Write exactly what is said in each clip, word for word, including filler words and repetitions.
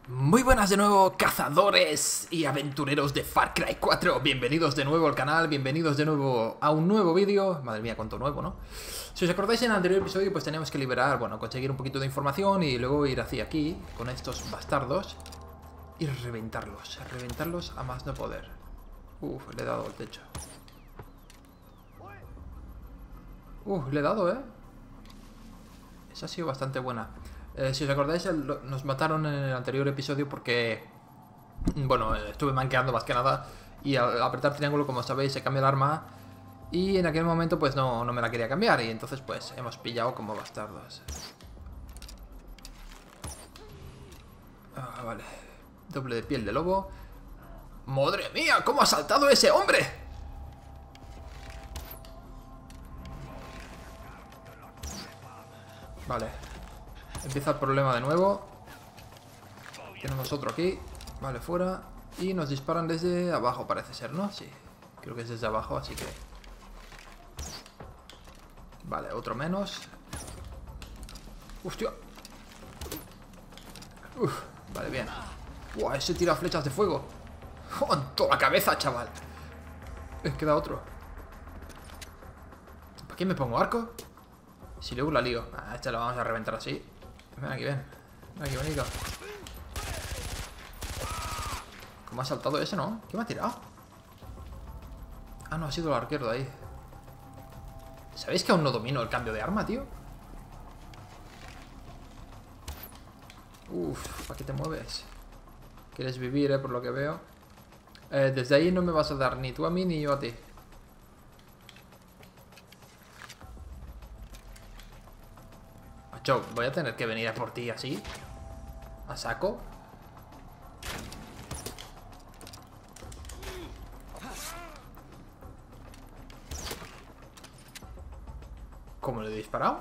Muy buenas de nuevo, cazadores y aventureros de Far Cry cuatro. Bienvenidos de nuevo al canal, bienvenidos de nuevo a un nuevo vídeo. Madre mía, cuánto nuevo, ¿no? Si os acordáis, en el anterior episodio pues teníamos que liberar, bueno, conseguir un poquito de información y luego ir hacia aquí con estos bastardos y reventarlos, reventarlos a más no poder. Uf, le he dado al techo. Uf, le he dado, ¿eh? Esa ha sido bastante buena. Eh, si os acordáis, el, nos mataron en el anterior episodio porque, bueno, estuve manqueando más que nada y al apretar triángulo, como sabéis, se cambia el arma y en aquel momento pues no, no me la quería cambiar y entonces pues hemos pillado como bastardos. Ah, vale. Doble de piel de lobo. ¡Madre mía! ¿Cómo ha saltado ese hombre? Vale. Empieza el problema de nuevo. Tenemos otro aquí. Vale, fuera. Y nos disparan desde abajo, parece ser, ¿no? Sí. Creo que es desde abajo, así que... Vale, otro menos. ¡Hostia! Uf, vale, bien. ¡Buah! Ese tira flechas de fuego. ¡Oh, en toda la cabeza, chaval! Eh, queda otro. ¿Para qué me pongo arco? Si luego la lío. Ah, este lo vamos a reventar así. Ven aquí, ven. Ven aquí, bonito. ¿Cómo ha saltado ese, no? ¿Qué me ha tirado? Ah, no, ha sido el arquero de ahí. ¿Sabéis que aún no domino el cambio de arma, tío? Uf, ¿para qué te mueves? Quieres vivir, eh, por lo que veo. Eh, desde ahí no me vas a dar ni tú a mí ni yo a ti. Macho, voy a tener que venir a por ti así. A saco. ¿Cómo le he disparado?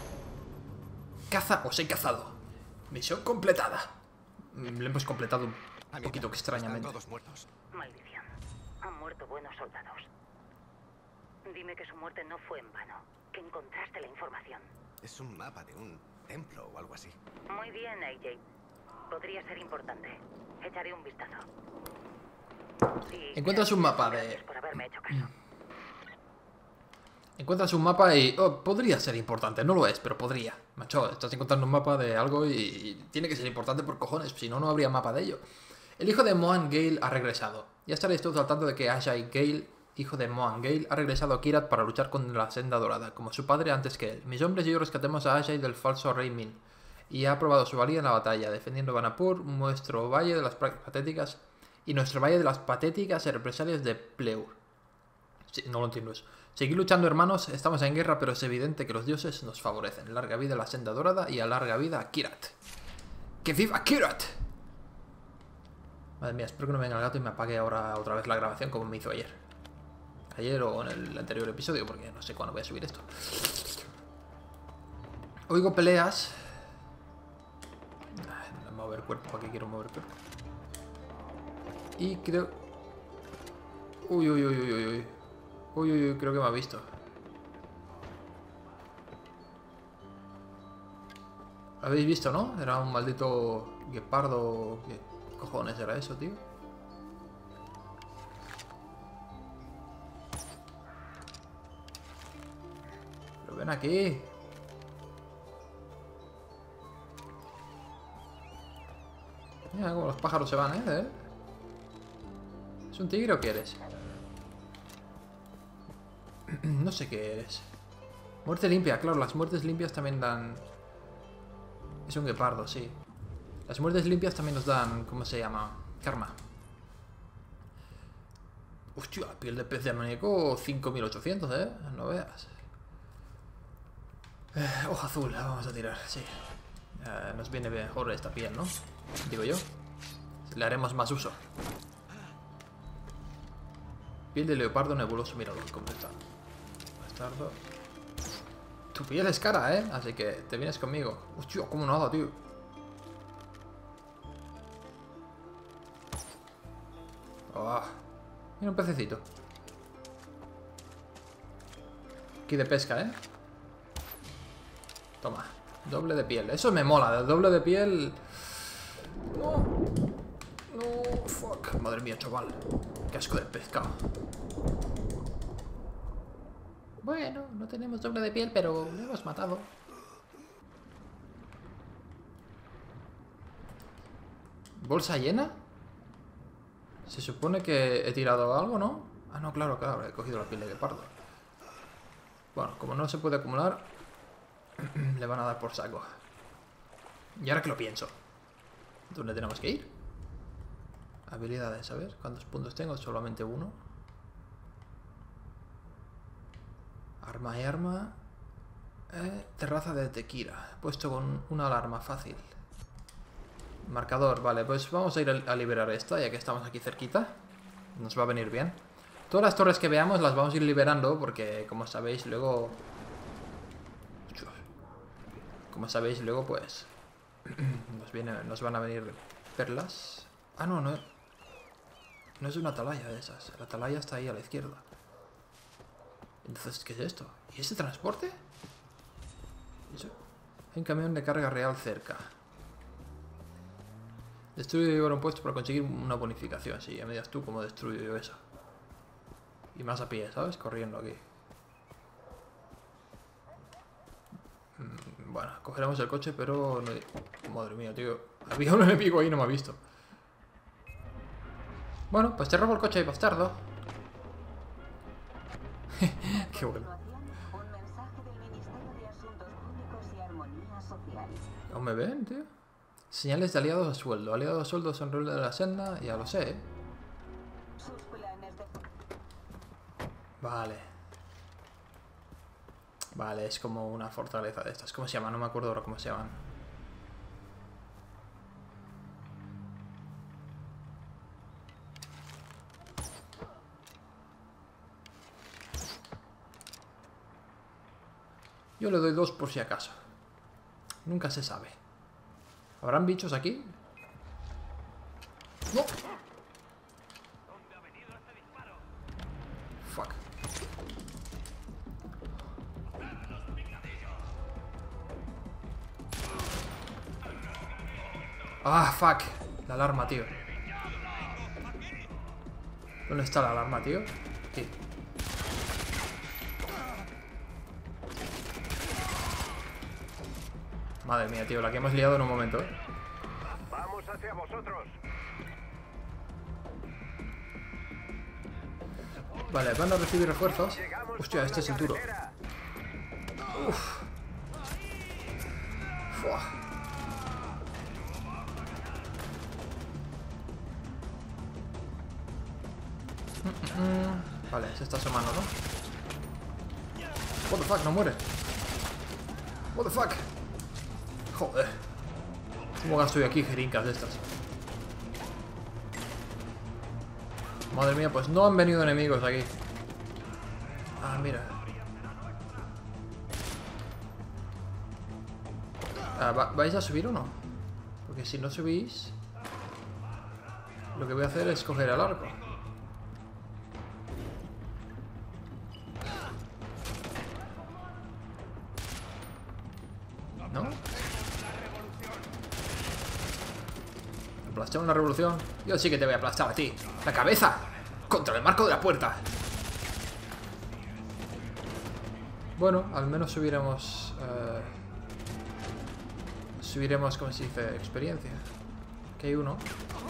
Caza, os he cazado. Misión completada. Lo hemos completado un poquito extrañamente. Todos muertos. Maldición. Han muerto buenos soldados. Dime que su muerte no fue en vano. Que encontraste la información. Es un mapa de un templo o algo así. Muy bien, A J. Podría ser importante. Echaré un vistazo. Y Encuentras un mapa de... gracias por haberme hecho caso. Encuentras un mapa y... Oh, podría ser importante, no lo es, pero podría. Macho, estás encontrando un mapa de algo y, y tiene que ser importante por cojones, si no, no habría mapa de ello. El hijo de Mohan Gale ha regresado. Ya estaréis todos al tanto de que Ajay Gale, hijo de Mohan Gale, ha regresado a Kyrat para luchar contra la Senda Dorada, como su padre antes que él. Mis hombres y yo rescatemos a Ajay del falso rey Min, y ha probado su valía en la batalla, defendiendo Banapur, nuestro valle de las patéticas, y nuestro valle de las patéticas represalias de Pleur. Sí, no lo entiendo eso. Seguid luchando, hermanos, estamos en guerra, pero es evidente que los dioses nos favorecen. Larga vida a la Senda Dorada y a larga vida a Kyrat. ¡Que viva Kyrat! Madre mía, espero que no venga el gato y me apague ahora otra vez la grabación como me hizo ayer. Ayer o en el anterior episodio, porque no sé cuándo voy a subir esto. Oigo peleas. No mover cuerpo, ¿para qué quiero mover cuerpo? Y creo... Uy, uy, uy, uy, uy, uy. Uy, uy, uy, creo que me ha visto. ¿Lo habéis visto, no? Era un maldito guepardo. ¿Qué cojones era eso, tío? Pero ven aquí. Mira cómo los pájaros se van, ¿eh? ¿Es un tigre o qué eres? No sé qué eres. Muerte limpia, claro, las muertes limpias también dan... Es un guepardo, sí. Las muertes limpias también nos dan... ¿Cómo se llama? Karma. Hostia, piel de pez de muñeco cinco mil ochocientos, ¿eh? No veas. Eh, hoja azul, la vamos a tirar, sí. Eh, nos viene mejor esta piel, ¿no? Digo yo. Le haremos más uso. Piel de leopardo nebuloso, míralo, cómo está. Bastardo. Tu piel es cara, ¿eh? Así que te vienes conmigo. Hostia, como nada, tío. Oh. Mira un pececito. Aquí de pesca, ¿eh? Toma. Doble de piel. Eso me mola. El doble de piel... No. No, fuck. Madre mía, chaval. Qué asco de pescado. Bueno, no tenemos doble de piel, pero lo hemos matado. ¿Bolsa llena? Se supone que he tirado algo, ¿no? Ah, no, claro, claro, he cogido la piel de guepardo. Bueno, como no se puede acumular, le van a dar por saco. Y ahora que lo pienso, ¿dónde tenemos que ir? Habilidades, a ver, ¿cuántos puntos tengo? Solamente uno. Arma y arma. Eh, terraza de Tequila. Puesto con una alarma fácil. Marcador, vale, pues vamos a ir a, a liberar esta, ya que estamos aquí cerquita. Nos va a venir bien. Todas las torres que veamos las vamos a ir liberando, porque como sabéis luego... Como sabéis luego pues... Nos, viene, nos van a venir perlas. Ah, no, no. No es una atalaya de esas. La atalaya está ahí a la izquierda. Entonces, ¿qué es esto? ¿Y ese transporte? ¿Eso? Hay un camión de carga real cerca. Destruye y llevar un puesto para conseguir una bonificación. Sí, ya me digas tú cómo destruyo yo eso. Y más a pie, ¿sabes? Corriendo aquí. Bueno, cogeremos el coche, pero... No... Madre mía, tío. Había un enemigo ahí y no me ha visto. Bueno, pues te robo el coche, bastardo. Qué bueno. ¿Aún me ven, tío? Señales de aliados a sueldo. Aliados a sueldo son roles de la senda. Ya lo sé, ¿eh? Vale. Vale, es como una fortaleza de estas. ¿Cómo se llama? No me acuerdo ahora cómo se llaman. Yo le doy dos por si acaso. Nunca se sabe. ¿Habrán bichos aquí? ¡No! Fuck. Ah, fuck. La alarma, tío. ¿Dónde está la alarma, tío? Aquí. Madre mía, tío, la que hemos liado en un momento, ¿eh? Vamos hacia vosotros. Vale, van a recibir refuerzos. Hostia, este es el duro. Uf. Fua. Mm, mm, mm. Vale, se está asomando, ¿no? What the fuck, no muere. What the fuck. Joder. ¿Cómo gasto yo aquí jeringas de estas? Madre mía, pues no han venido enemigos aquí. Ah, mira. Ah, ¿va- ¿vais a subir o no? Porque si no subís, lo que voy a hacer es coger el arco. ¿No? ¿Aplastar una revolución? Yo sí que te voy a aplastar a ti. ¡La cabeza! ¡Contra el marco de la puerta! Bueno, al menos subiremos... Eh, subiremos, ¿cómo se dice? Experiencia. Aquí hay uno.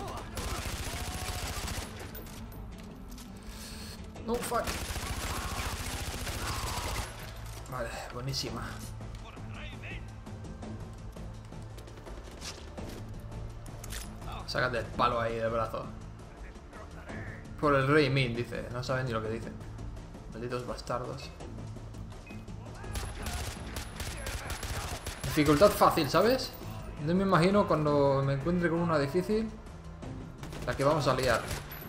No, fuck. Vale, buenísima. Sácate el palo ahí del brazo. Por el rey Min, dice. No saben ni lo que dice. Malditos bastardos. Dificultad fácil, ¿sabes? No me imagino cuando me encuentre con una difícil la que vamos a liar.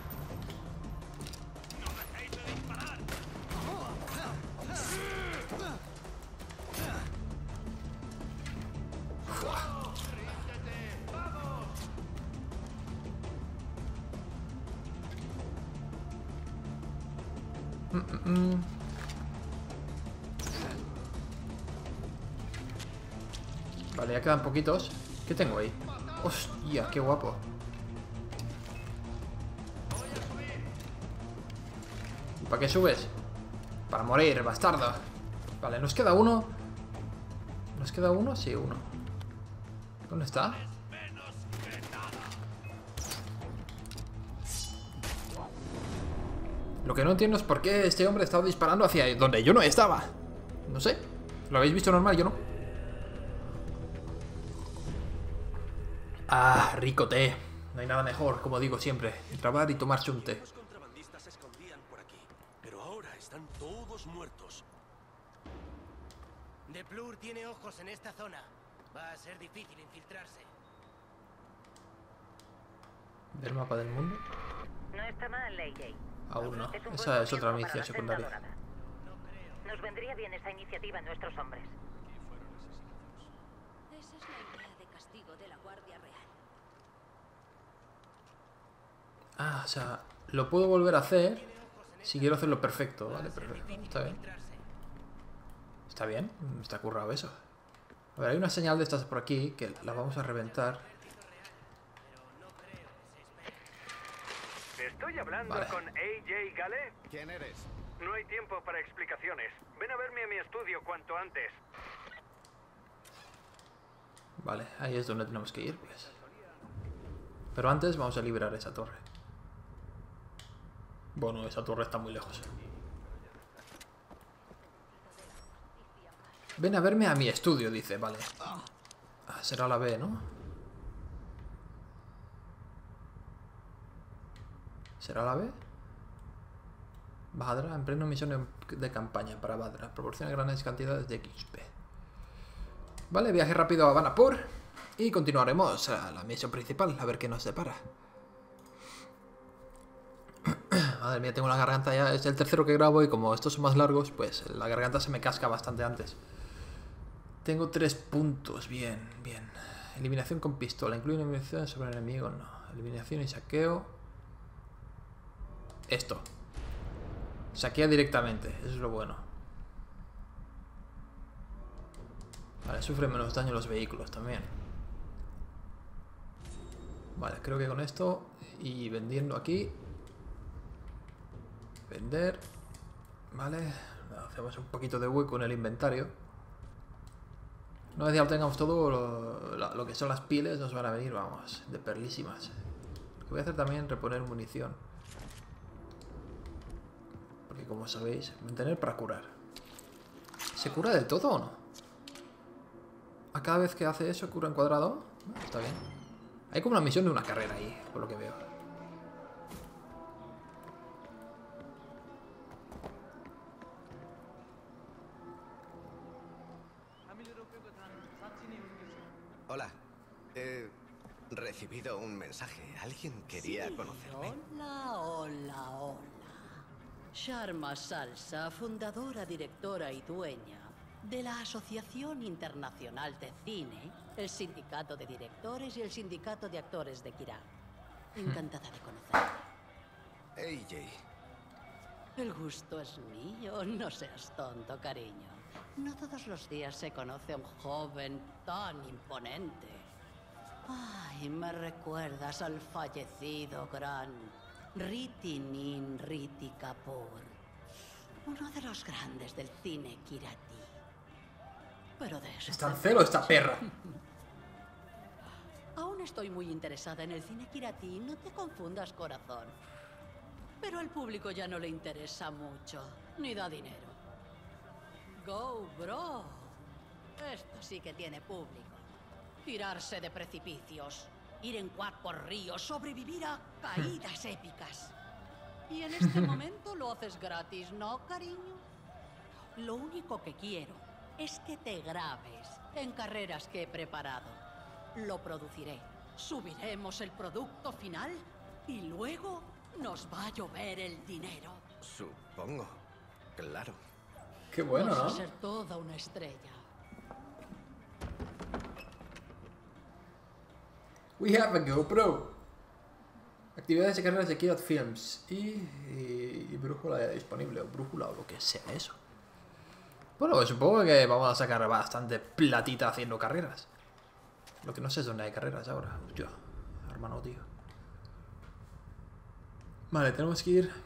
Mm, mm, mm. Vale, ya quedan poquitos. ¿Qué tengo ahí? Hostia, qué guapo. ¿Y para qué subes? Para morir, bastardo. Vale, nos queda uno. ¿Nos queda uno? Sí, uno. ¿Dónde está? Lo que no entiendo es por qué este hombre estaba disparando hacia donde yo no estaba. No sé. ¿Lo habéis visto normal? Yo no. Ah, rico té. No hay nada mejor, como digo siempre. Trabar y tomarse un té. Los contrabandistas se escondían por aquí, pero ahora están todos muertos. De Plur tiene ojos en esta zona. Va a ser difícil infiltrarse. ¿Del mapa del mundo? No está mal, A J. Aún no. Es un Esa buen es otra comienzo misión para la secundaria. senda dorada. Nos vendría bien esa iniciativa en nuestros hombres. Esa es la idea de castigo de la Guardia Real. Ah, o sea, lo puedo volver a hacer si quiero hacerlo perfecto. Vale, perfecto. Está bien. Está bien, está currado eso. A ver, hay una señal de estas por aquí que la vamos a reventar. ¿Estoy hablando Vale. con A J Gale? ¿Quién eres? No hay tiempo para explicaciones. Ven a verme a mi estudio cuanto antes. Vale, ahí es donde tenemos que ir, pues. Pero antes vamos a liberar esa torre. Bueno, esa torre está muy lejos. Ven a verme a mi estudio, dice, vale. Ah, será la B, ¿no? ¿Será la B? Badra, emprende una misión de campaña para Badra. Proporciona grandes cantidades de X P. Vale, viaje rápido a Vanapur. Y continuaremos a la misión principal, a ver qué nos depara. Madre mía, tengo la garganta ya. Es el tercero que grabo y como estos son más largos, pues la garganta se me casca bastante antes. Tengo tres puntos. Bien, bien. Eliminación con pistola. Incluye una eliminación sobre el enemigo. No. Eliminación y saqueo. Esto. Saquea directamente. Eso es lo bueno. Vale, sufre menos daño los vehículos también. Vale, creo que con esto y vendiendo aquí. Vender. Vale. Hacemos un poquito de hueco en el inventario. Una vez ya lo tengamos todo, lo, lo, lo que son las pieles nos van a venir, vamos, de perlísimas. Lo que voy a hacer también es reponer munición. Porque como sabéis, mantener para curar. ¿Se cura del todo o no? ¿A cada vez que hace eso cura en cuadrado? Ah, está bien. Hay como una misión de una carrera ahí, por lo que veo. Hola. He recibido un mensaje. Alguien quería Sí, conocerme. Hola, hola, hola. Sharma Salsa, fundadora, directora y dueña de la Asociación Internacional de Cine, el Sindicato de Directores y el Sindicato de Actores de Kiran. Encantada de conocerte. Hey, Jay. El gusto es mío, no seas tonto, cariño. No todos los días se conoce a un joven tan imponente. Ay, me recuerdas al fallecido gran Ritinin Riti Kapoor, uno de los grandes del cine Kirati. Pero de eso... ¿Está en celo esta perra? Aún estoy muy interesada en el cine Kirati, no te confundas, corazón. Pero al público ya no le interesa mucho, ni da dinero. Go, bro. Esto sí que tiene público. Tirarse de precipicios, ir en quad por ríos, sobrevivir a caídas épicas. Y en este momento lo haces gratis, ¿no, cariño? Lo único que quiero es que te grabes en carreras que he preparado. Lo produciré, subiremos el producto final y luego nos va a llover el dinero. Supongo. Claro. Qué bueno, Vas a ¿no? ser toda una estrella. We have a GoPro. Actividades y carreras de Kirat Films. Y, y, y brújula disponible. O brújula o lo que sea eso. Bueno, pues supongo que vamos a sacar bastante platita haciendo carreras. Lo que no sé es dónde hay carreras ahora. Hostia, hermano, tío. Vale, tenemos que ir...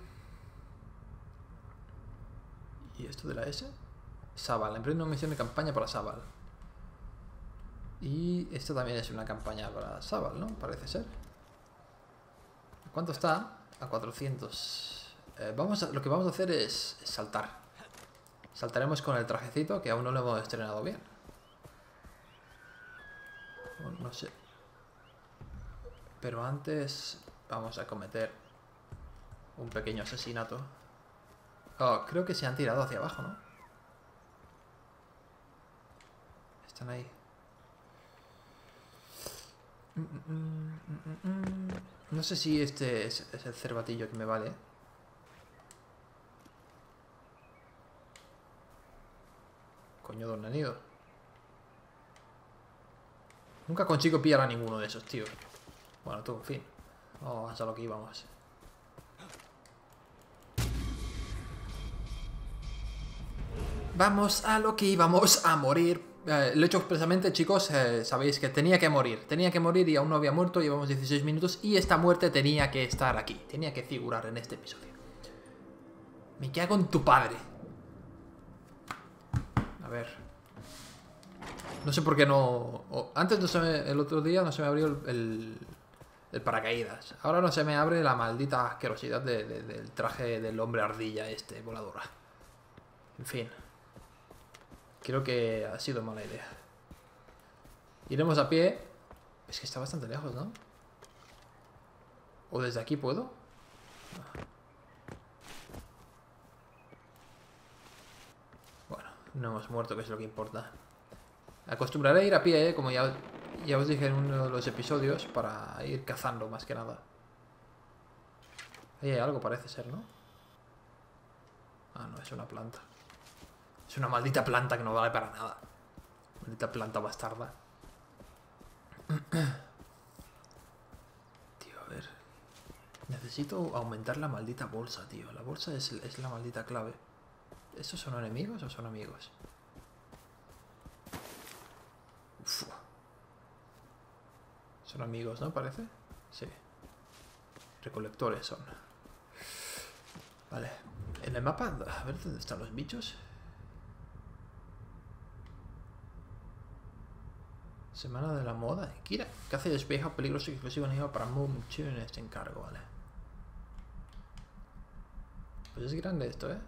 ¿Y esto de la S? Sabal, emprende una misión de campaña para Sabal. Y esto también es una campaña para Sabal, ¿no? Parece ser. ¿Cuánto está? A cuatrocientos. Eh, vamos a, lo que vamos a hacer es, es saltar. Saltaremos con el trajecito, que aún no lo hemos estrenado bien. Bueno, no sé. Pero antes vamos a cometer un pequeño asesinato. Oh, creo que se han tirado hacia abajo, ¿no? Están ahí. Mm, mm, mm, mm, mm. No sé si este es, es el cervatillo que me vale. Coño, don Nanido. Nunca consigo pillar a ninguno de esos, tío. Bueno, tú, en fin. Vamos a lo que íbamos. Vamos a lo que íbamos a morir. Eh, lo he hecho expresamente, chicos. Eh, sabéis que tenía que morir. Tenía que morir y aún no había muerto. Llevamos dieciséis minutos y esta muerte tenía que estar aquí. Tenía que figurar en este episodio. Me cago en tu padre. A ver. No sé por qué no... Oh, antes no se me, el otro día no se me abrió el, el, el paracaídas. Ahora no se me abre la maldita asquerosidad de, de, del traje del hombre ardilla este, voladora. En fin. Creo que ha sido mala idea. Iremos a pie. Es que está bastante lejos, ¿no? ¿O desde aquí puedo? No. Bueno, no hemos muerto, que es lo que importa. Acostumbraré a ir a pie, ¿eh? Como ya, ya os dije en uno de los episodios, para ir cazando más que nada. Ahí hay algo, parece ser, ¿no? Ah, no, es una planta. Es una maldita planta que no vale para nada. Maldita planta bastarda. Tío, a ver. Necesito aumentar la maldita bolsa, tío. La bolsa es, es la maldita clave. ¿Estos son enemigos o son amigos? Uf. Son amigos, ¿no? Parece. Sí. Recolectores son. Vale. En el mapa, a ver dónde están los bichos. Semana de la moda. Kira, caza y despeja peligroso y exclusivo animado para mucho en este encargo, vale. Pues es grande esto, ¿eh?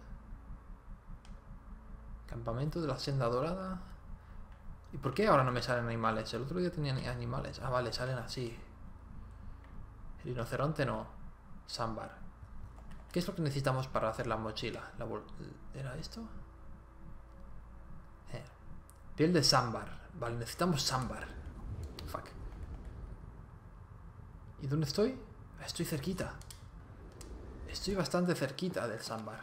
Campamento de la senda dorada. ¿Y por qué ahora no me salen animales? El otro día tenían animales. Ah, vale, salen así. El rinoceronte no. Sambar. ¿Qué es lo que necesitamos para hacer la mochila? ¿La bol ¿Era esto? Eh. Piel de sambar. Vale, necesitamos sambar. Fuck. ¿Y dónde estoy? Estoy cerquita. Estoy bastante cerquita del sambar.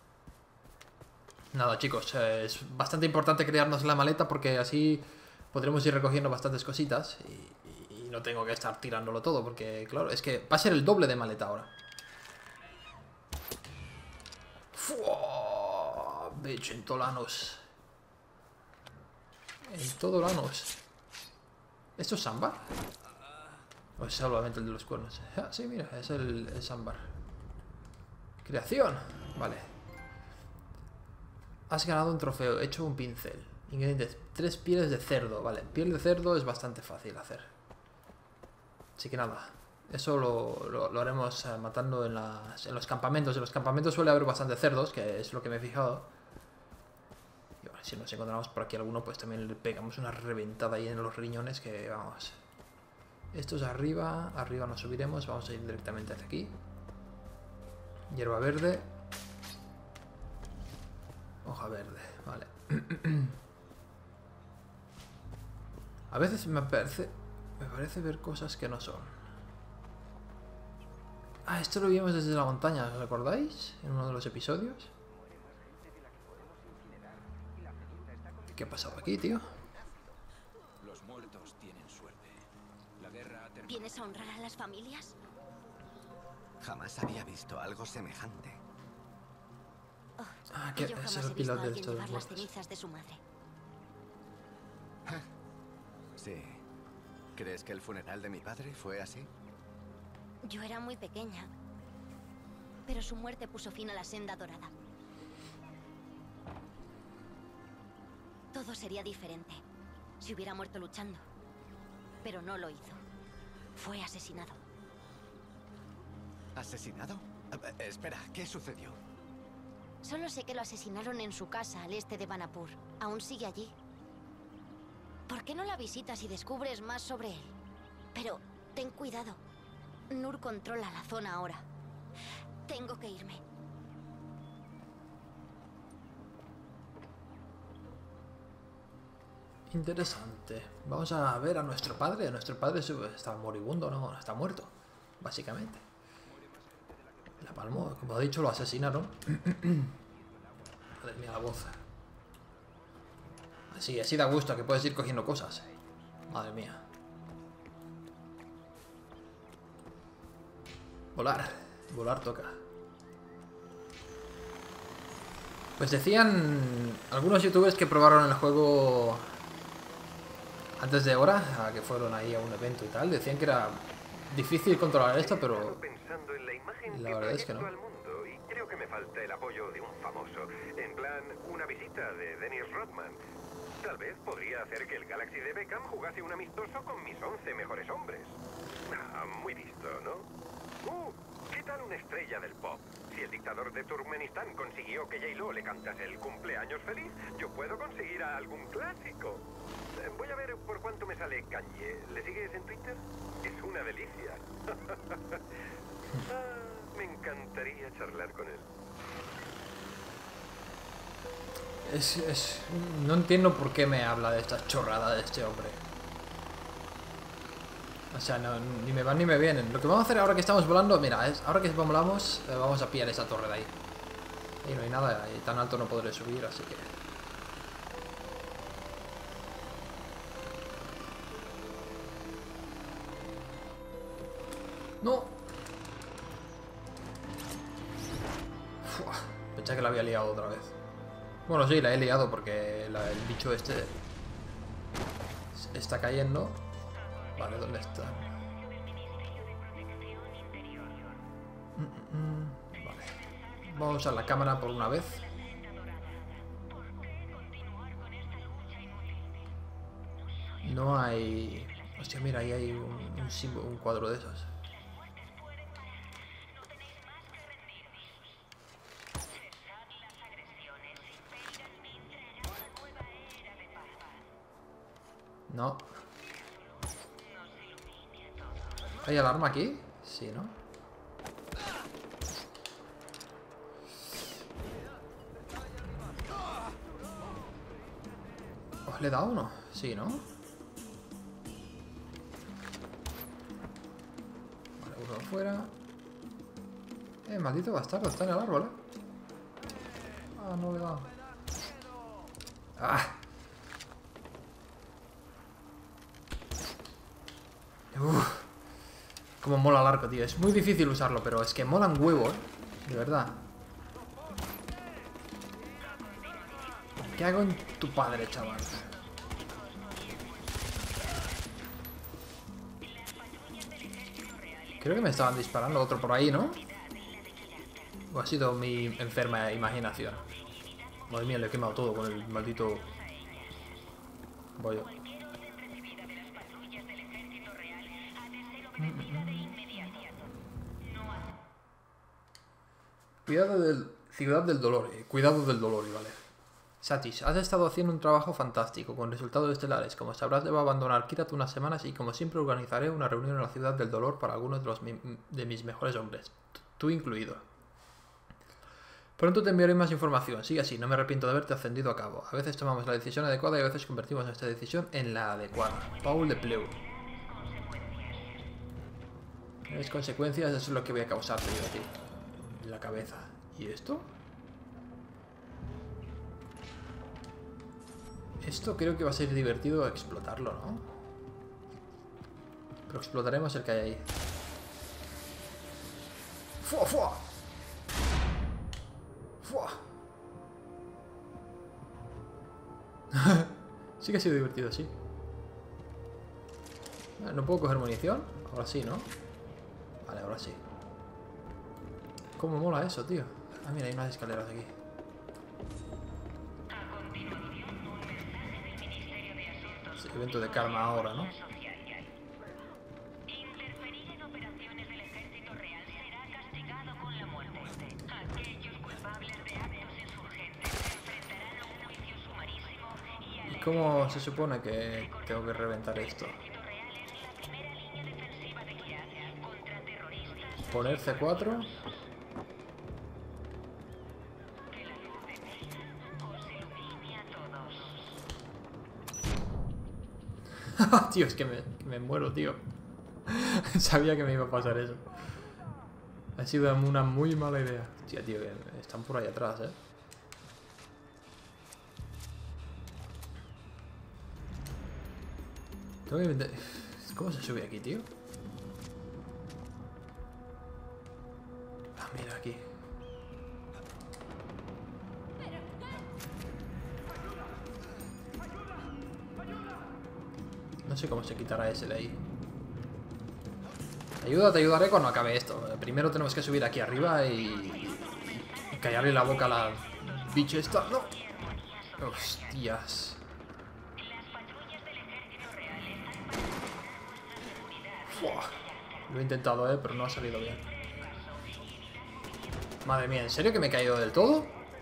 Nada, chicos, eh, es bastante importante crearnos la maleta porque así podremos ir recogiendo bastantes cositas y, y no tengo que estar tirándolo todo porque, claro, es que va a ser el doble de maleta ahora. ¡Fua! Bicho, en tolanos. En todo lanos. ¿Esto es sambar? ¿O es solamente el de los cuernos? Ah, sí, mira, es el, el sambar. Creación. Vale. Has ganado un trofeo. Hecho un pincel. Ingredientes. Tres pieles de cerdo. Vale, piel de cerdo es bastante fácil hacer. Así que nada. Eso lo, lo, lo haremos eh, matando en, las, en los campamentos. En los campamentos suele haber bastante cerdos, que es lo que me he fijado. Y bueno, si nos encontramos por aquí alguno, pues también le pegamos una reventada ahí en los riñones que vamos. Esto es arriba. Arriba nos subiremos. Vamos a ir directamente hacia aquí. Hierba verde. Hoja verde, vale. A veces me parece me parece ver cosas que no son. Ah, esto lo vimos desde la montaña, ¿os acordáis? En uno de los episodios. ¿Qué ha pasado aquí, tío? Los muertos tienen suerte. La guerra ha terminado. ¿Vienes a honrar a las familias? Jamás había visto algo semejante. Oh, Ah, que yo es jamás el he visto pilar a de alguien estos llevar las muertos. cenizas de su madre. Sí. ¿Crees que el funeral de mi padre fue así? Yo era muy pequeña, pero su muerte puso fin a la senda dorada. Todo sería diferente si hubiera muerto luchando, pero no lo hizo. Fue asesinado. ¿Asesinado? Eh, espera, ¿qué sucedió? Solo sé que lo asesinaron en su casa al este de Banapur. Aún sigue allí. ¿Por qué no la visitas y descubres más sobre él? Pero ten cuidado. Nur controla la zona ahora. Tengo que irme. Interesante. Vamos a ver a nuestro padre. Nuestro padre está moribundo, no, está muerto, básicamente. La palmó, como he dicho, lo asesinaron. Madre mía, la voz. Así, así da gusto que puedes ir cogiendo cosas. Madre mía. Volar. Volar toca. Pues decían algunos youtubers que probaron el juego antes de ahora, a que fueron ahí a un evento y tal, decían que era difícil controlar esto, pero pensando en la imagen la que verdad es que no. proyecto al mundo y creo que me falta el apoyo de un famoso. En plan, una visita de Dennis Rodman. Tal vez podría hacer que el Galaxy de Beckham jugase un amistoso con mis once mejores hombres. Ah, muy visto, ¿no? Uh, ¿qué tal una estrella del pop? Si el dictador de Turkmenistán consiguió que J-Lo le cantase el cumpleaños feliz, yo puedo conseguir a algún clásico. Eh, voy a ver por cuánto me sale Kanye. ¿Le sigues en Twitter? Es una delicia. Ah, me encantaría charlar con él. Es, es, no entiendo por qué me habla de estas chorradas de este hombre. O sea, no, ni me van ni me vienen. Lo que vamos a hacer ahora que estamos volando, mira, es, ahora que volamos, eh, vamos a pillar esa torre de ahí. Ahí no hay nada, y tan alto no podré subir, así que... ¡No! Fua, pensé que la había liado otra vez. Bueno, sí, la he liado porque la, el bicho este está cayendo. Vale, ¿dónde está? Mm, mm, mm. Vale. Vamos a usar la cámara por una vez. No hay... Hostia, mira, ahí hay un, un, símbolo, un cuadro de esos. No. ¿Hay alarma aquí? Sí, ¿no? ¿Os le he dado uno? Sí, ¿no? Vale, uno afuera. Eh, maldito bastardo, está en el árbol, ¿eh? Ah, no le he dado. ¡Ah! Uf, como mola el arco, tío. Es muy difícil usarlo, pero es que mola un huevo, ¿eh? De verdad. ¿Qué hago en tu padre, chaval? Creo que me estaban disparando otro por ahí, ¿no? O ha sido mi enferma imaginación. Madre mía, le he quemado todo con el maldito bollo. Cuidado del... Ciudad del dolor. Eh. Cuidado del dolor, y vale. Satis, has estado haciendo un trabajo fantástico, con resultados estelares. Como sabrás, debo abandonar Kyrat unas semanas y como siempre organizaré una reunión en la Ciudad del Dolor para algunos de, los mi de mis mejores hombres. Tú incluido. Pronto te enviaré más información. Sigue así, no me arrepiento de haberte ascendido a cabo. A veces tomamos la decisión adecuada y a veces convertimos nuestra decisión en la adecuada. Paul de Pleu. Las consecuencias, eso es lo que voy a causarte yo a ti. En la cabeza. ¿Y esto? Esto creo que va a ser divertido explotarlo, ¿no? Pero explotaremos el que hay ahí. ¡Fua, fua! ¡Fua! Sí que ha sido divertido, sí. ¿No puedo coger munición? Ahora sí, ¿no? Vale, ahora sí. ¿Cómo mola eso, tío? Ah, mira, hay unas escaleras aquí. Sí, evento de karma ahora, ¿no? Interferir en operaciones del ejército real será castigado con la muerte. Aquellos culpables de actos insurgentes se enfrentarán a un juicio sumarísimo y al ¿Y cómo se supone que tengo que reventar esto? ejército real es la primera línea defensiva de Kirat contra terroristas. Poner C cuatro. Que la luz de Mena os ilumine a todos. Tío, es que me, que me muero, tío. Sabía que me iba a pasar eso. Ha sido una muy mala idea. Tía, tío, que están por ahí atrás, eh. Tengo que vender... ¿Cómo se sube aquí, tío? Ah, mira aquí. No sé cómo se quitará ese de ahí. Ayuda, te ayudaré cuando acabe esto. Primero tenemos que subir aquí arriba y... y callarle la boca a la bicho esta. ¡No! Hostias. Fua. Lo he intentado, eh, pero no ha salido bien. Madre mía, ¿en serio que me he caído del todo?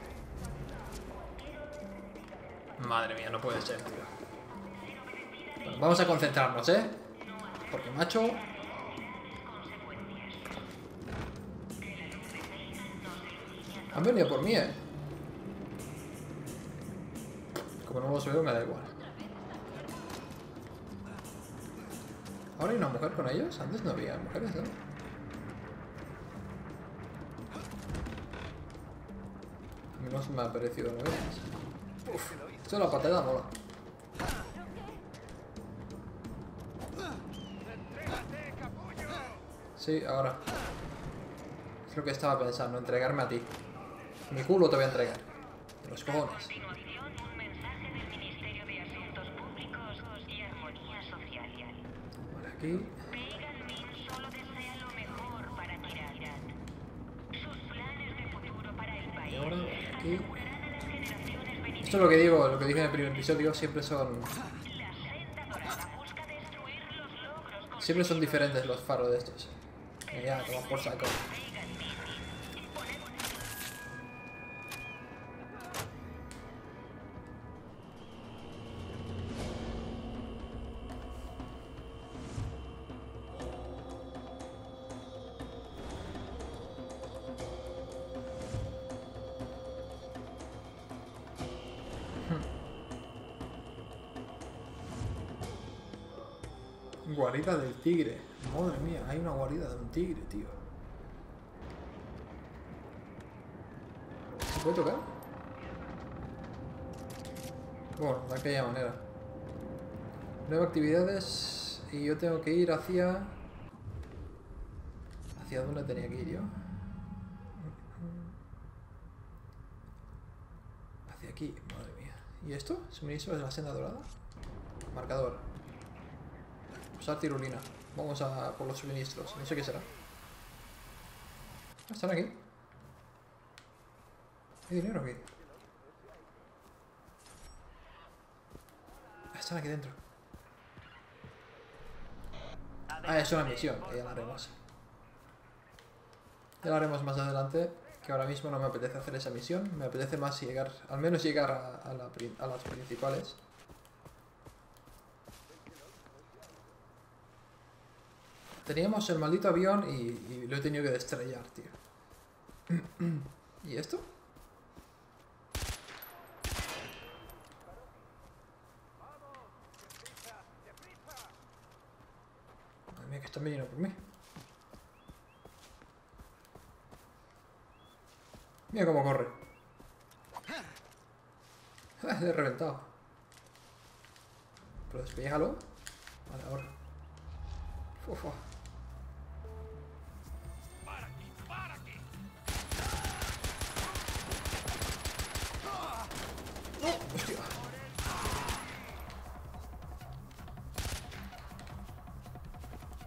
Madre mía, no puede ser, tío. Bueno, vamos a concentrarnos, ¿eh? Porque, macho... Han venido por mí, ¿eh? Como no los veo, me da igual. ¿Ahora hay una mujer con ellos? Antes no había mujeres, ¿no? A mí no se me ha parecido nuevas. Uf, esto de la patada mola. Sí, ahora. Es lo que estaba pensando, entregarme a ti. Mi culo te voy a entregar. De los cojones. Vale, aquí. Y ahora, aquí. Esto es lo que digo, lo que dije en el primer episodio, siempre son... Siempre son diferentes los faros de estos. Y ya, toma por saco. Guarida del tigre. Madre mía, hay una guarida de un tigre, tío. ¿Se puede tocar? Bueno, de aquella manera. Nueve actividades y yo tengo que ir hacia... ¿Hacia dónde tenía que ir yo? Hacia aquí, madre mía. ¿Y esto? ¿Suministro de la senda dorada? Marcador. Usar tirulina. Vamos a por los suministros. No sé qué será. Están aquí. ¿Hay dinero aquí? Están aquí dentro. Ah, es una misión. Ya la haremos. Ya la haremos más adelante. Que ahora mismo no me apetece hacer esa misión. Me apetece más llegar... Al menos llegar a, a, la, a las principales. Teníamos el maldito avión y, y lo he tenido que destrellar, tío. ¿Y esto? Madre mía, que están viniendo por mí. Mira cómo corre. Le he reventado. Pero despellégalo. Vale, ahora. Uf, uf.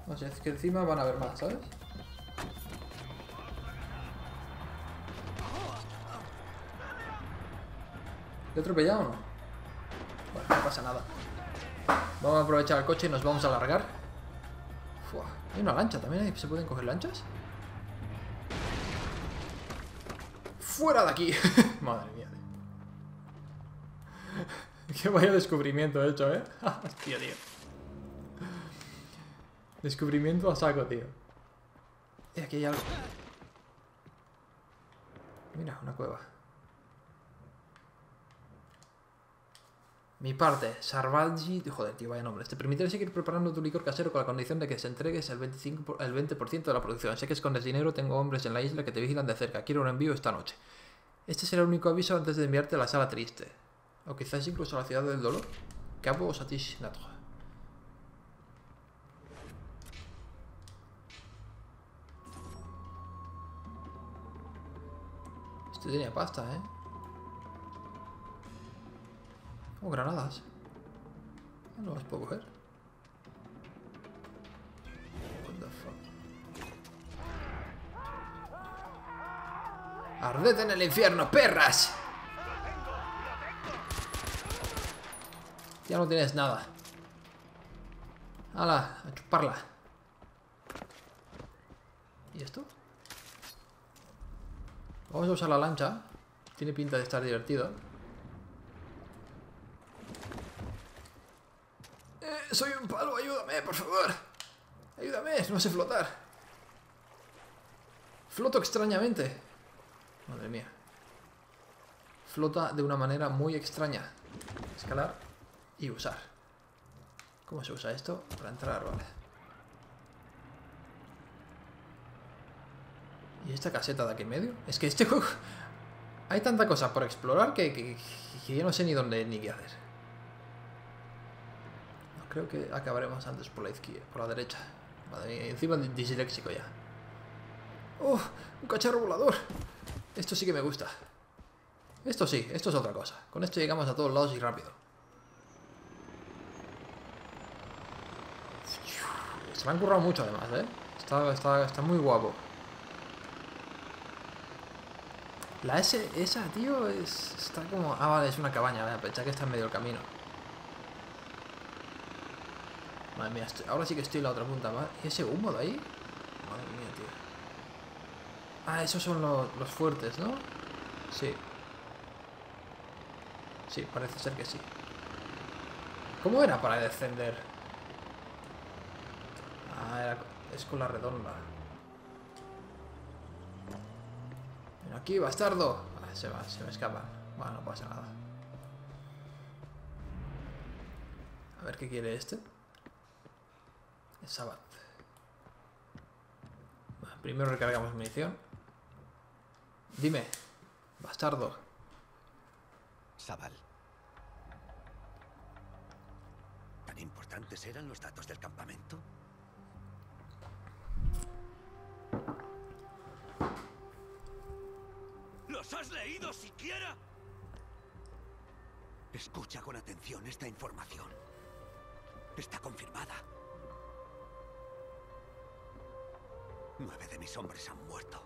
O sea, es que encima van a haber más, ¿sabes? ¿Le he atropellado o no? Bueno, no pasa nada. Vamos a aprovechar el coche y nos vamos a largar. Fua. Hay una lancha también. ¿Se pueden coger lanchas? ¡Fuera de aquí! Madre mía. Qué vaya descubrimiento he hecho, ¿eh? Tío, tío. Descubrimiento a saco, tío. Y aquí hay algo. Mira, una cueva. Mi parte, Sarvalji... Joder, tío, vaya nombre. Te permitiré seguir preparando tu licor casero con la condición de que se entregues el, veinticinco por... el veinte por ciento de la producción. Sé que escondes dinero, tengo hombres en la isla que te vigilan de cerca. Quiero un envío esta noche. Este será el único aviso antes de enviarte a la sala triste. O quizás incluso a la ciudad del dolor. Cabo Satish Natra. Este tenía pasta, ¿eh? Oh, granadas. No las puedo coger. What the fuck. ¡Arded en el infierno, perras! Ya no tienes nada. ¡Hala! A chuparla. ¿Y esto? Vamos a usar la lancha. Tiene pinta de estar divertido. Eh, soy un palo, ayúdame, por favor. Ayúdame, no sé flotar. Floto extrañamente. Madre mía. Flota de una manera muy extraña. Escalar y usar. ¿Cómo se usa esto? Para entrar, vale. ¿Y esta caseta de aquí en medio? Es que este juego... Hay tanta cosa por explorar que, que, que yo no sé ni dónde ni qué hacer. No, creo que acabaremos antes por la izquierda, por la derecha. Madre mía, encima disléxico ya. ¡Oh! ¡Un cacharro volador! Esto sí que me gusta. Esto sí, esto es otra cosa. Con esto llegamos a todos lados y rápido. Se me han currado mucho además, ¿eh? Está, está, está muy guapo. La S, esa, tío, es, está como... Ah, vale, es una cabaña, vale, pensé que está en medio del camino. Madre mía, estoy, ahora sí que estoy en la otra punta, ¿vale? ¿Y ese humo de ahí? Madre mía, tío. Ah, esos son los, los fuertes, ¿no? Sí. Sí, parece ser que sí. ¿Cómo era para descender? Ah, era, es con la redonda. Ven aquí, bastardo. Ah, se va, se me escapa. Bueno, no pasa nada. A ver qué quiere este. Es Sabbath. Bueno, primero recargamos munición. Dime, bastardo. Sabal. ¿Tan importantes eran los datos del campamento? ¿Los has leído siquiera? Escucha con atención esta información. Está confirmada. Nueve de mis hombres han muerto.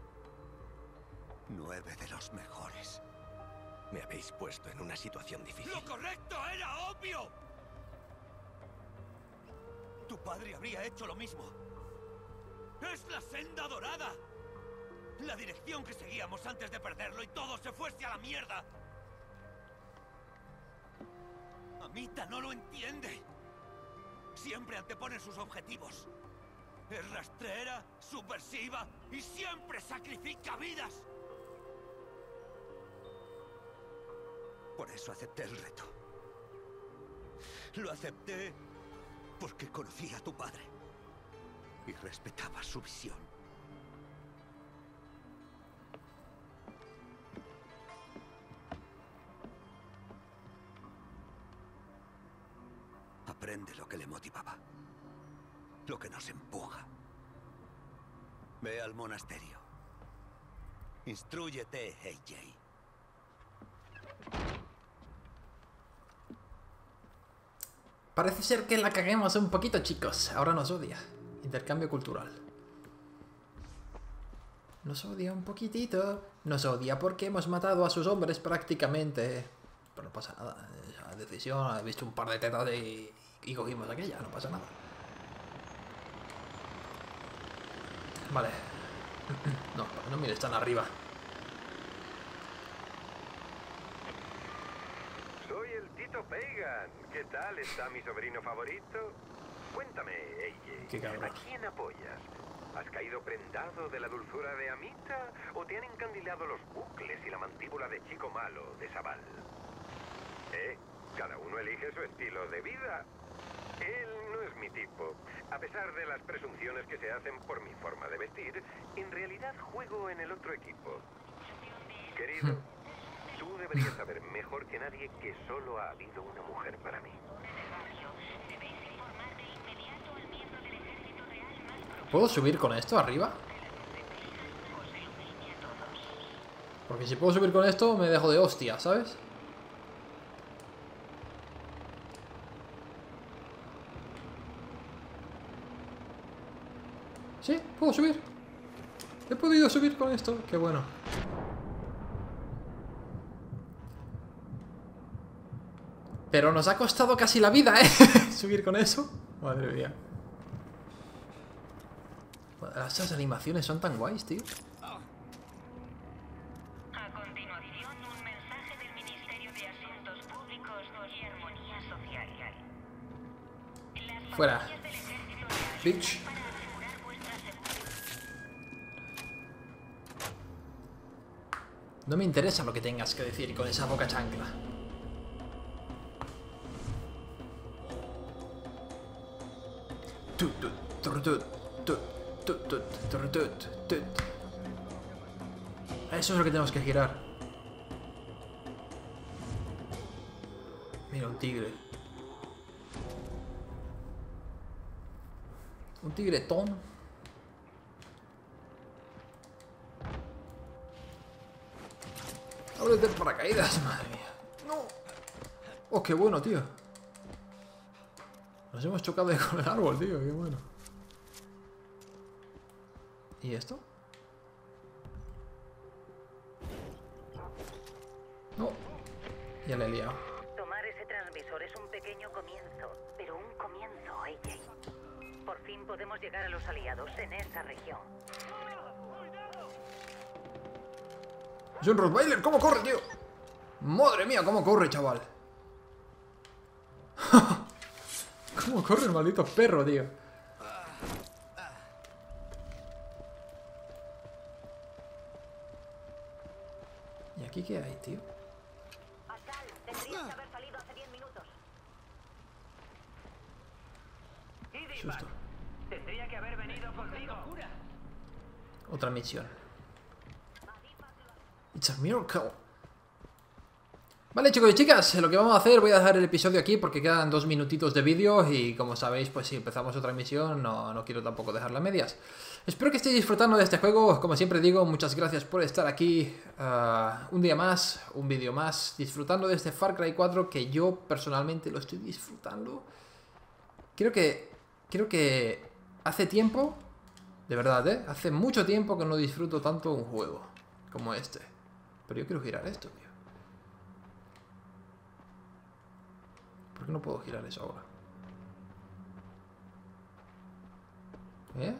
Nueve de los mejores. Me habéis puesto en una situación difícil. ¡Lo correcto era obvio! Tu padre habría hecho lo mismo. ¡Es la senda dorada! La dirección que seguíamos antes de perderlo y todo se fuese a la mierda. Amita no lo entiende. Siempre antepone sus objetivos. Es rastrera, subversiva y siempre sacrifica vidas. Por eso acepté el reto. Lo acepté porque conocía a tu padre y respetaba su visión. Aprende lo que le motivaba, lo que nos empuja. Ve al monasterio. Instrúyete, A J. Parece ser que la caguemos un poquito, chicos. Ahora nos odia. Intercambio cultural. Nos odia un poquitito. Nos odia porque hemos matado a sus hombres prácticamente. Pero no pasa nada. Esa decisión, he visto un par de tetas y, y cogimos aquella, no pasa nada. Vale. No, no mire, están arriba. Soy el Tito Pagan. ¿Qué tal está mi sobrino favorito? Cuéntame, A J. Qué cabrón. ¿A quién apoyas? ¿Has caído prendado de la dulzura de Amita? ¿O te han encandilado los bucles y la mandíbula de chico malo de Sabal? ¿Eh? Cada uno elige su estilo de vida. Él no es mi tipo. A pesar de las presunciones que se hacen por mi forma de vestir, en realidad juego en el otro equipo. Querido, tú deberías saber mejor que nadie que solo ha habido una mujer para mí. ¿Puedo subir con esto arriba? Porque si puedo subir con esto me dejo de hostia, ¿sabes? Sí, puedo subir. He podido subir con esto, qué bueno. Pero nos ha costado casi la vida, ¿eh? Subir con eso. Madre mía. Esas animaciones son tan guays, tío. A continuación, un mensaje del Ministerio de Asuntos Públicos y Armonía Social. Las Fuera. patrullas del Ejército Real Bitch. para asegurar vuestra seguridad. No me interesa lo que tengas que decir con esa boca chancla. Tut, tut, tut, tut, tut. Tut, tut, tut, tut, tut. Eso es lo que tenemos que girar. Mira, un tigre. Un tigretón. Ábrete el paracaídas, madre mía. No. Oh, qué bueno, tío. Nos hemos chocado con el árbol, tío. Qué bueno. ¿Y esto? No. Ya le he liado. Tomar ese transmisor es un pequeño comienzo, pero un comienzo, A J. Por fin podemos llegar a los aliados en esa región. Es un Rottweiler, ¿cómo corre, tío? Madre mía, cómo corre, chaval. ¿Cómo corre el maldito perro, tío? ¿Y aquí qué hay, tío? Pascal, tendrías que haber salido hace diez minutos. Susto. Tendría que haber venido conmigo. Otra misión. It's a miracle. Vale, chicos y chicas, lo que vamos a hacer, voy a dejar el episodio aquí porque quedan dos minutitos de vídeo y como sabéis, pues si empezamos otra misión, no, no quiero tampoco dejarla a medias. Espero que estéis disfrutando de este juego, como siempre digo, muchas gracias por estar aquí uh, un día más, un vídeo más, disfrutando de este Far Cry cuatro que yo personalmente lo estoy disfrutando. Creo que, creo que hace tiempo, de verdad, ¿eh? Hace mucho tiempo que no disfruto tanto un juego como este. Pero yo quiero girar esto, tío. ¿Por qué no puedo girar eso ahora? ¿Eh?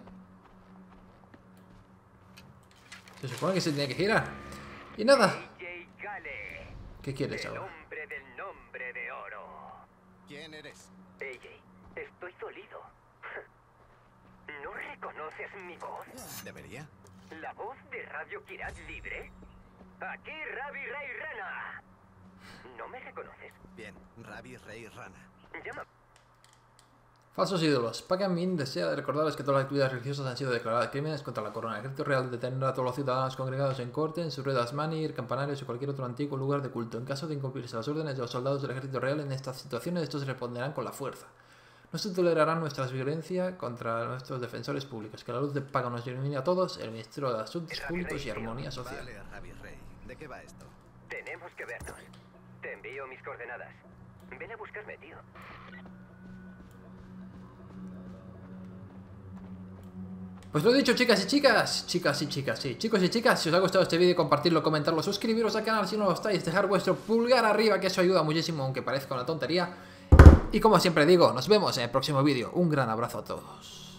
Se supone que se tenía que girar. Y nada. A J Gale, ¿Qué quieres el ahora? hombre del nombre de oro. ¿Quién eres? A J, estoy dolido. ¿No reconoces mi voz? ¿Debería? ¿La voz de Radio Kirat Libre? Aquí Ravi Rey Rana. ¿No me reconoces? Bien, Ravi Rey Rana. Llama. Falsos ídolos. Pagan Min desea recordarles que todas las actividades religiosas han sido declaradas crímenes contra la corona. El ejército real detendrá a todos los ciudadanos congregados en corte, en sus ruedas manir, campanarios o cualquier otro antiguo lugar de culto. En caso de incumplirse las órdenes de los soldados del ejército real en estas situaciones, estos responderán con la fuerza. No se tolerará nuestra violencia contra nuestros defensores públicos. Que la luz de Pagan nos ilumine a todos. El Ministerio de Asuntos Públicos y Armonía Social. Vale, Ravi Rey. ¿De qué va esto? Tenemos que vernos. Te envío mis coordenadas. Ven a buscarme, tío. Pues lo dicho, chicas y chicas, chicas y chicas, sí, chicos y chicas, si os ha gustado este vídeo, compartirlo, comentarlo, suscribiros al canal si no lo estáis, dejar vuestro pulgar arriba, que eso ayuda muchísimo, aunque parezca una tontería. Y como siempre digo, nos vemos en el próximo vídeo. Un gran abrazo a todos.